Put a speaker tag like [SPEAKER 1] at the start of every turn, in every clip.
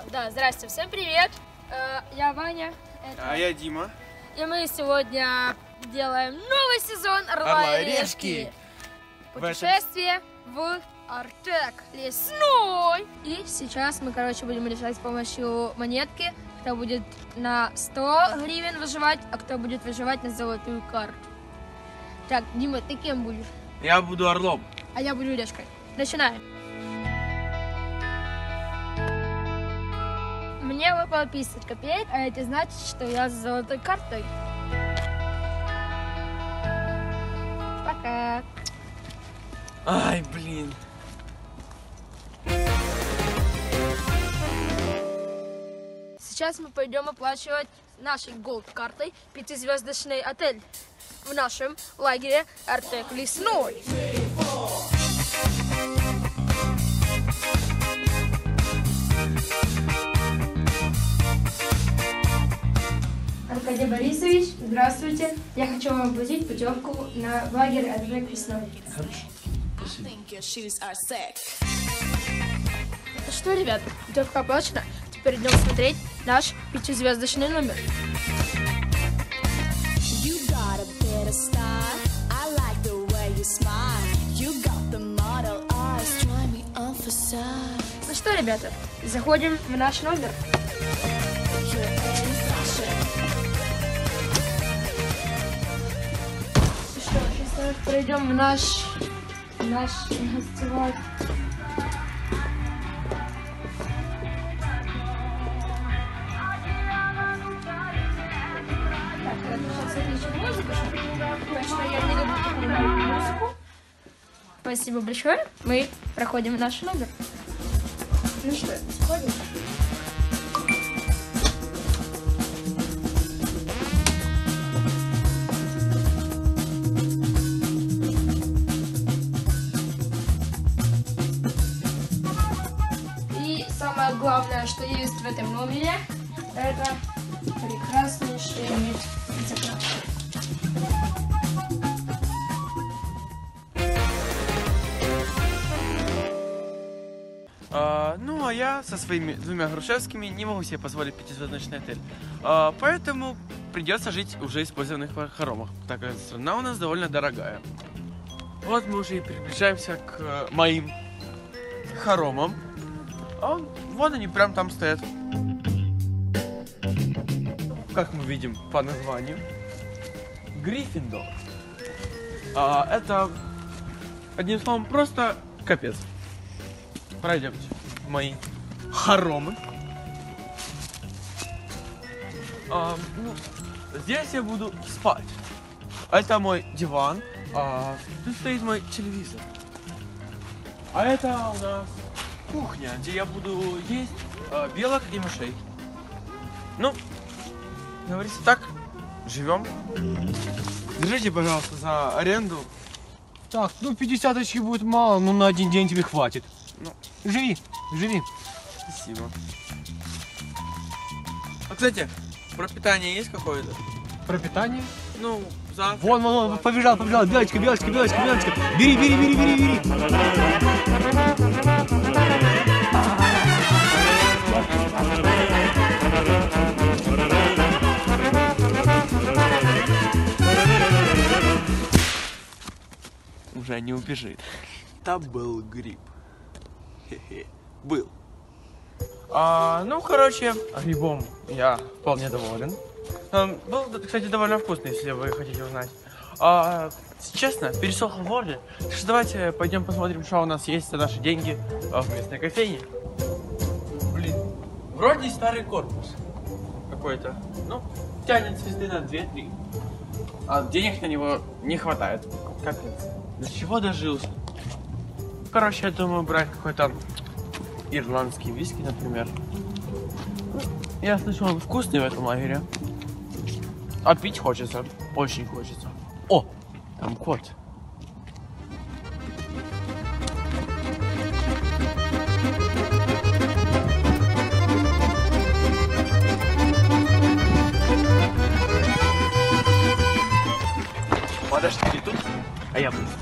[SPEAKER 1] Да, здрасте, всем привет. Я Ваня.
[SPEAKER 2] А я Дима.
[SPEAKER 1] И мы сегодня делаем новый сезон Орла и Решки. Путешествие в Артек лесной. И сейчас мы, будем решать с помощью монетки, кто будет на 100 гривен выживать, а кто будет выживать на золотую карту. Так, Дима, ты кем будешь?
[SPEAKER 2] Я буду орлом.
[SPEAKER 1] А я буду решкой. Начинаем. Мне выпало 50 копеек, а это значит, что я с золотой картой. Пока.
[SPEAKER 2] Ай, блин.
[SPEAKER 1] Сейчас мы пойдем оплачивать нашей голд-картой 5-звездочный отель в нашем лагере Артек лесной. Аркадий Борисович, здравствуйте. Я хочу вам оплатить путевку на лагерь Артек лесной.
[SPEAKER 2] Хорошо.
[SPEAKER 1] Ну что, ребята, путевка оплачена. Теперь идем смотреть наш 5-звездочный номер. Ну что, ребята, заходим в наш номер. Что, сейчас пройдем в наш гостевой. Так, сейчас отличную музыку, потому что я не люблю такую музыку. Спасибо большое. Мы проходим в наш номер. Ну что, сходим? И самое главное, что есть в этом номере, это прекраснейший вид из окна.
[SPEAKER 2] Ну, а я со своими двумя Грушевскими не могу себе позволить 5-звездочный отель. Поэтому придется жить в уже использованных хоромах. Так как страна у нас довольно дорогая. Вот мы уже и приближаемся к моим хоромам. Вон они прям там стоят. Как мы видим по названию. Гриффиндор. Это, одним словом, просто капец. Пройдемте в мои хоромы. Здесь я буду спать. Это мой диван. Тут стоит мой телевизор. А это у нас кухня, где я буду есть белок и мышей. Ну, говорится так, живем. Держите, пожалуйста, за аренду.
[SPEAKER 3] Так, 50 тысяч будет мало, но на один день тебе хватит.
[SPEAKER 2] Ну,
[SPEAKER 3] живи.
[SPEAKER 2] спасибо. А, кстати, про питание есть какое-то?
[SPEAKER 3] Про питание?
[SPEAKER 2] Ну, завтра.
[SPEAKER 3] Вон, побежал, белочка. Бери.
[SPEAKER 2] Уже не убежит. Там был гриб. Был. Ну, короче, грибом я вполне доволен. Был, кстати, довольно вкусный, если вы хотите узнать. Честно, пересох в горле. Так что давайте пойдем посмотрим, что у нас есть за наши деньги в местной кофейне. Блин, вроде старый корпус какой-то. Ну, тянет звезды на 2-3. А денег на него не хватает. Капец. До чего дожился? Короче, я думаю брать какой-то ирландский виски, например. Я слышал, он вкусный в этом лагере. А пить хочется. Очень хочется. О, там кот. Подожди, ты тут? А я быстро.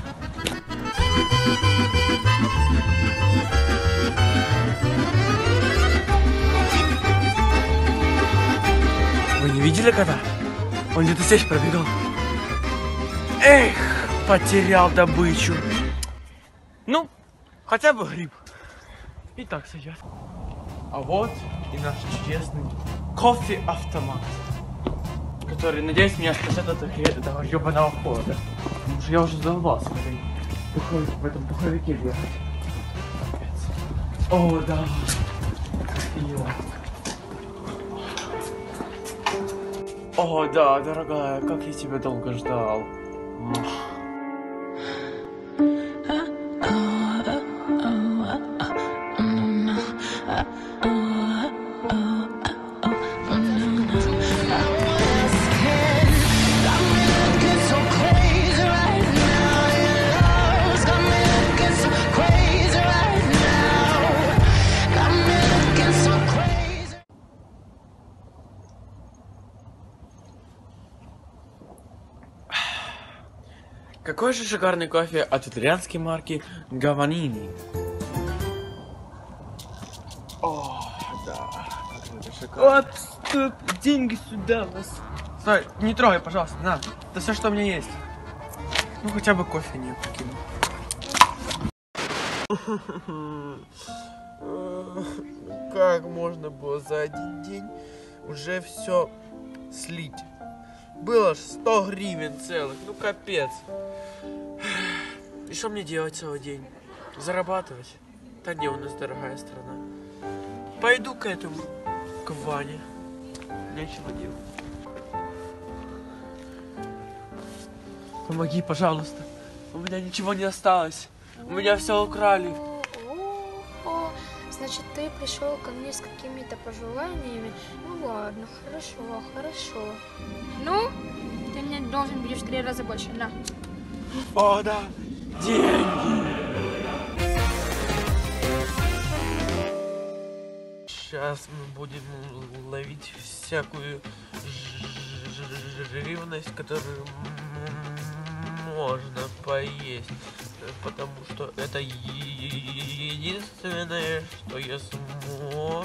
[SPEAKER 2] видели кота? Он где-то здесь пробегал. Эх, потерял добычу. Ну, хотя бы гриб. И так сойдет. А вот и наш чудесный кофе-автомат, который, надеюсь, меня спасет от этого ебаного холода. Потому что я уже задолбался в этом пуховике ехать. О, да. О, да, дорогая, как я тебя долго ждал. Какой же шикарный кофе от итальянской марки Гаванини. О, да, как это шикарно. Вот, деньги сюда вас. Стой, не трогай, пожалуйста, на. Это все, что у меня есть. Ну, хотя бы кофе не покину. Как можно было за один день уже все слить? Было ж 100 гривен целых, ну капец. И что мне делать целый день? Зарабатывать? Да не, у нас дорогая страна. Пойду к этому, к Ване. Нечего делать. Помоги, пожалуйста. У меня ничего не осталось. У меня все украли.
[SPEAKER 1] Значит, ты пришел ко мне с какими-то пожеланиями. Ну ладно, хорошо, хорошо. Ну, ты мне должен будешь 3 раза больше, на.
[SPEAKER 2] О, да, деньги. Сейчас мы будем ловить всякую живность, которую можно поесть, потому что это единственное, что я смог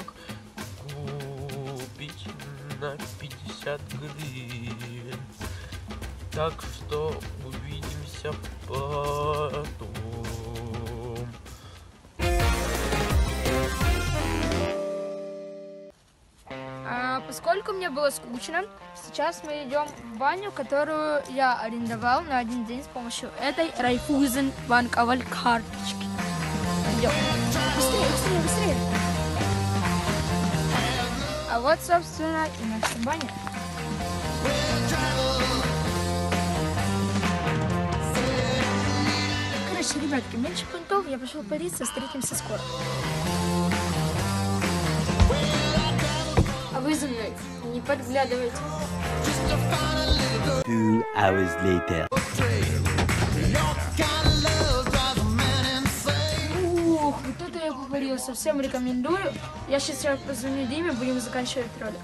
[SPEAKER 2] купить на 50 гривен. Так что увидимся потом.
[SPEAKER 1] Поскольку мне было скучно, сейчас мы идем в баню, которую я арендовал на 1 день с помощью этой Райффайзенбанковой карточки. Идем. Быстрее, быстрее, быстрее. А вот, собственно, и наша баня. Короче, ребятки, меньше понтов, я пошел париться, встретимся скоро. А вы за мной не подглядывайте.
[SPEAKER 4] 2 hours later.
[SPEAKER 1] Ух, вот это я поварился. Всем рекомендую. Я сейчас позвоню Диме, будем заканчивать ролик.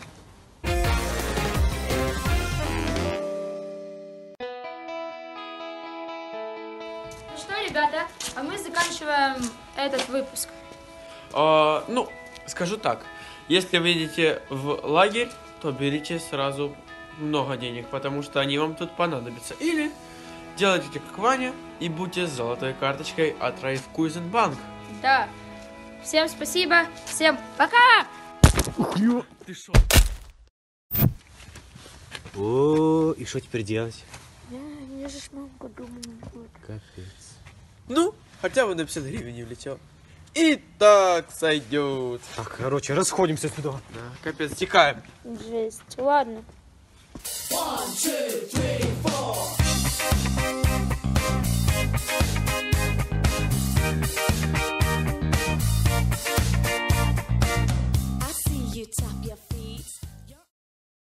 [SPEAKER 1] Ну что, ребята, а мы заканчиваем этот выпуск.
[SPEAKER 2] Ну, скажу так. Если вы едете в лагерь, то берите сразу много денег, потому что они вам тут понадобятся. Или делайте как Ваня и будьте с золотой карточкой от Райффайзенбанк.
[SPEAKER 1] Да. Всем спасибо. Всем пока!
[SPEAKER 2] Ты шо?
[SPEAKER 4] О, и что теперь делать?
[SPEAKER 1] Я же мамка думаю.
[SPEAKER 4] Капец.
[SPEAKER 2] Ну, хотя бы на 50 гривен не влетел. И так сойдет.
[SPEAKER 3] Так, короче, расходимся сюда.
[SPEAKER 2] Да, капец, текаем.
[SPEAKER 1] Жесть. Ладно.
[SPEAKER 5] 1, 2, 3.